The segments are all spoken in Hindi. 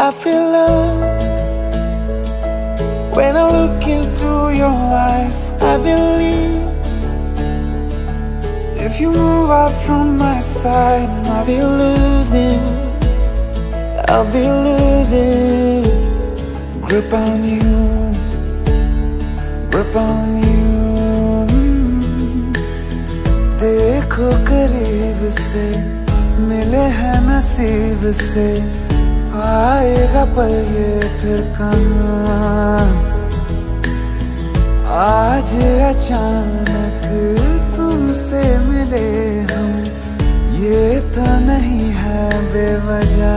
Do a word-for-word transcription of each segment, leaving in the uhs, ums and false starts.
I feel love when I look into your eyes. I believe if you move out from my side, I'll be losing, I'll be losing grip on you, grip on you. देखो करीब से, मिले हैं नसीब से, आएगा पल ये फिर कहाँ। आज अचानक तुमसे मिले हम, ये तो नहीं है बेवजह।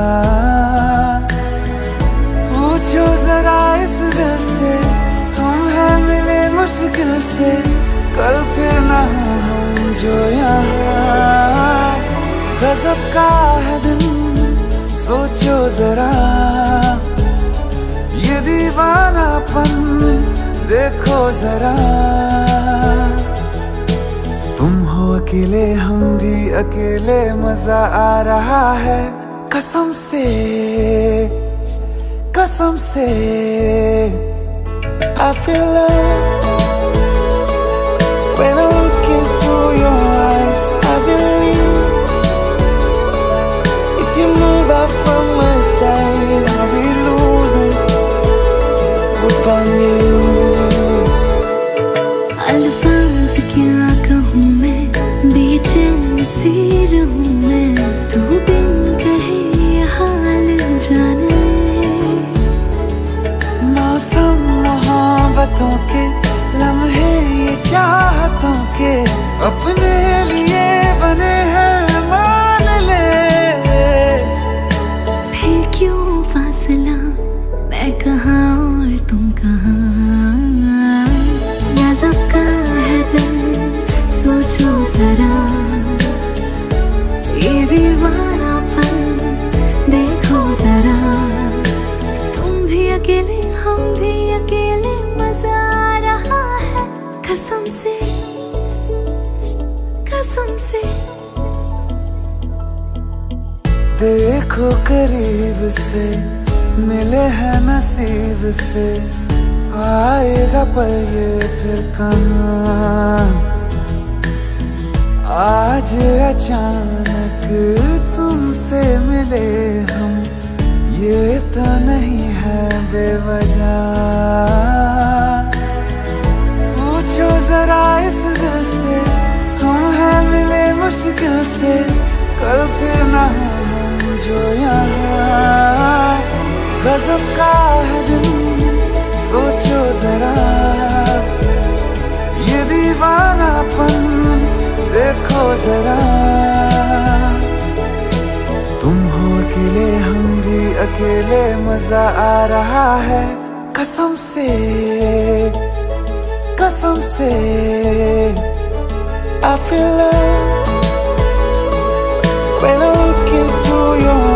पूछो जरा इस दिल से, हम हैं मिले मुश्किल से, कल फिर ना हो हम जो यहाँ। गजब का है दिन, सोचो जरा ये दीवानापन देखो जरा। तुम हो अकेले हम भी अकेले, मजा आ रहा है कसम से, कसम से। I feel love when I look into your eyes. I believe if you move out from my side, I'll be losing grip on you. अल्फाज क्या कहूँ मैं, बेचैन सी रहूँ मैं, तू बिन कहे ये हाल जान ले। मौसम मोहब्बतों के, लम्हे ये चाहतों के, अपने लिए बने हैं मान ले। फिर क्यों फासला, मैं कहाँ और तुम कहाँ। गजब का है दिन, सोचो जरा ये दीवानापन देखो जरा। तुम भी अकेले हम भी अकेले, मजा आ रहा है कसम से, कसम से। देखो करीब से, मिले हैं नसीब से, आएगा पल ये फिर कहाँ। आज अचानक तुमसे मिले हम, ये तो नहीं है बेवजह। पूछो जरा इस दिल से, हम हैं मिले मुश्किल से, कल फिर ना हो हम जो यहाँ। गजब का है दिन, सोचो जरा ये दीवानापन देखो जरा। तुम हो अकेले हम भी अकेले, मजा आ रहा है कसम से, कसम से। I feel love when I look into your